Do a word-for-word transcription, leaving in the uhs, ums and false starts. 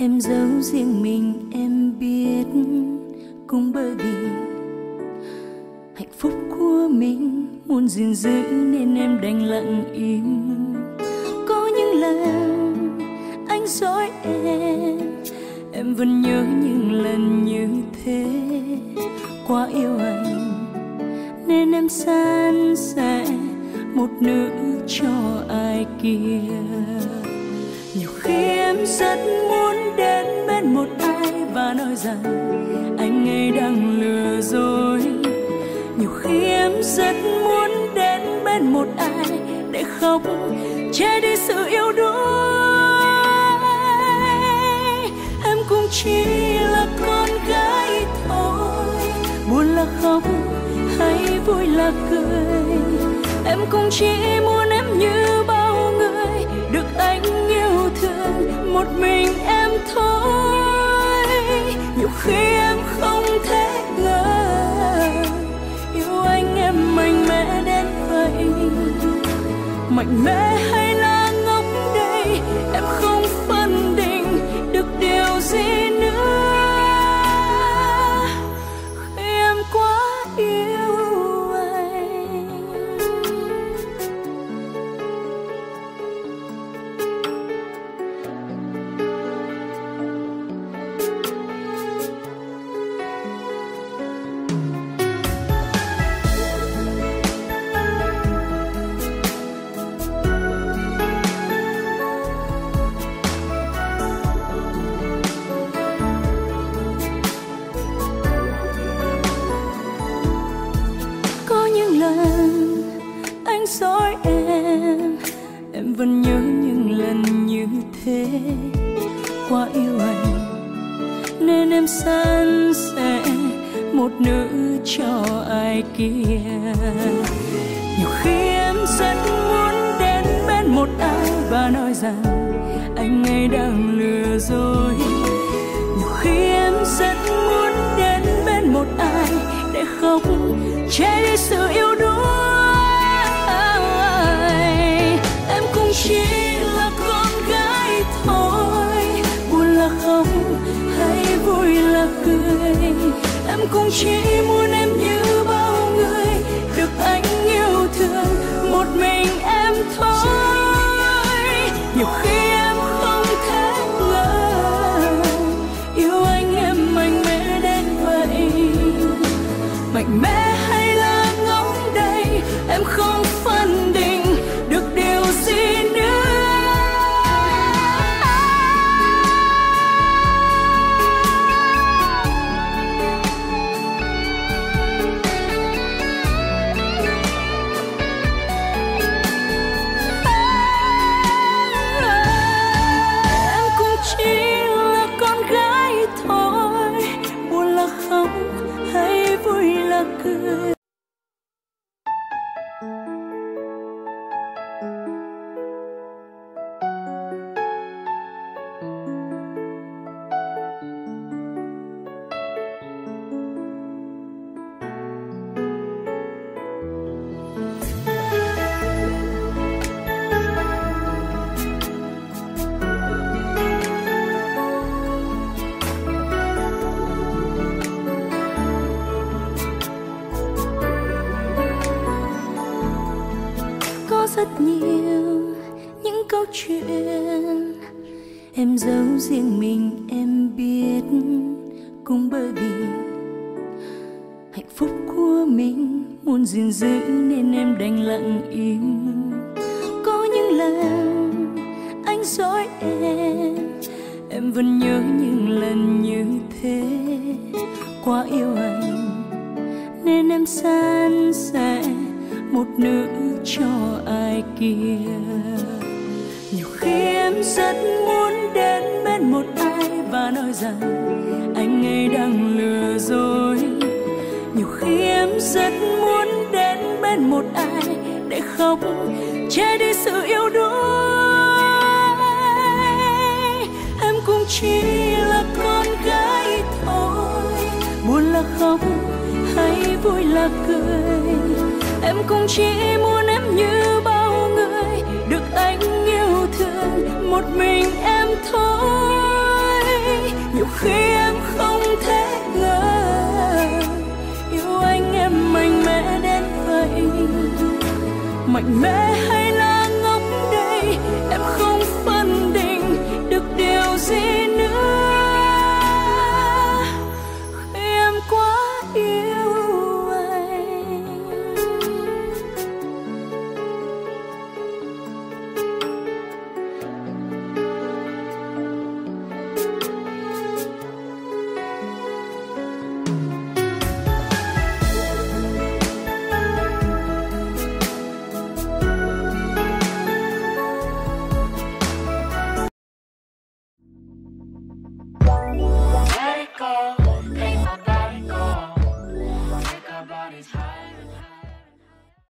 Em giấu riêng mình em biết, cũng bởi vì hạnh phúc của mình muốn gìn giữ nên em đành lặng im. Có những lần anh dối em, em vẫn nhớ những lần như thế. Quá yêu anh nên em san sẻ một nửa cho ai kia. Nhiều khi em rất muốn đến bên một ai và nói rằng anh ấy đang lừa dối. Nhiều khi em rất muốn đến bên một ai để khóc che đi sự yêu đuối. Em cũng chỉ là con gái thôi, buồn là khóc hay vui là cười. Em cũng chỉ muốn em như bao người được anh yêu thương một mình em thôi. Nhiều khi em không thể ngờ yêu anh em mạnh mẽ đến vậy. Mạnh mẽ hay là ngốc đây, em không phân định được điều gì nữa. Khi em quá yêu anh. Dối em, em vẫn nhớ những lần như thế. Quá yêu anh nên em san sẻ một nửa cho ai kia. Nhiều khi em rất muốn đến bên một ai và nói rằng anh ấy đang lừa dối. Nhiều khi em rất muốn đến bên một ai để khóc che đi sự yêu đuối. Chỉ là con gái thôi, buồn là khóc hay vui là cười. Em cũng chỉ muốn em như bao người được anh yêu thương một mình em thôi. Nhiều khi em không thể ngờ yêu anh em mạnh mẽ đến vậy. Mạnh mẽ hay là ngốc đây, em không phân định được điều gì. Cười. Rất nhiều những câu chuyện em giấu riêng mình em biết, cũng bởi vì hạnh phúc của mình muốn gìn giữ nên em đành lặng im. Có những lần anh dối em, em vẫn nhớ những lần như thế. Quá yêu anh nên em san sẻ một nửa cho ai kia. Nhiều khi em rất muốn đến bên một ai và nói rằng anh ấy đang lừa dối. Nhiều khi em rất muốn đến bên một ai để khóc che đi sự yêu đuối. Em cũng chỉ là con gái thôi, buồn là khóc hay vui là cười. Em cũng chỉ muốn em như bao người được anh yêu thương một mình em thôi. khi em không thể ngờ yêu anh em mạnh mẽ đến vậy. Mạnh mẽ hay là